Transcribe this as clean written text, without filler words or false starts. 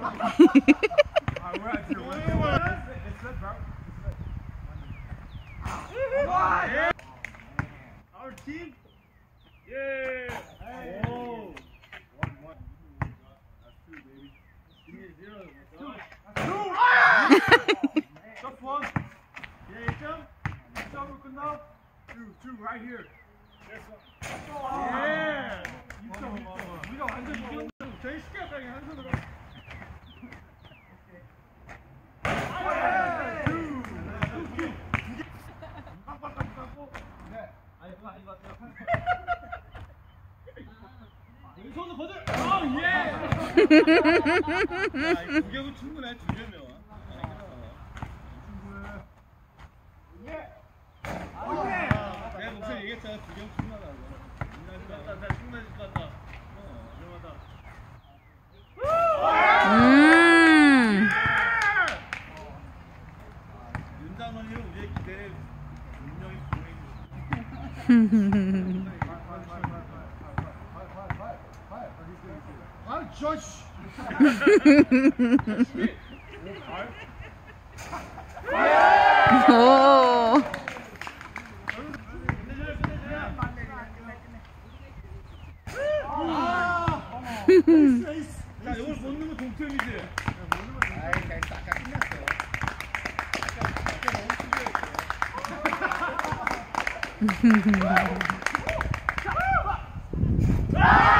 Our team. Yeah. Hey. Oh. 1-1. That's 2, baby. Give me a 0. That's 2. Just 1. Yeah, 1점. 1점으로 끝나. 2 right here. Yeah. 2점. 우리가 완전 이겼는데 제일 쉽게 할까 그냥 한 손으로. 왼손으로 버들! 오, 예! 두 개면 충분해, 2개면. 충분해. 예! 오, 예! 내가 목소리 얘기했잖아, 2개면 충분하다고. 나 충분해질 것 같다. 위험하다. 윤장원이는 우리의 기대에 분명히 부응해 주시고. Josh. 오. 자, 이걸 못 넣으면 동점이지. 아이, 그냥 아까 끝났어. 아까 너무 신기했어.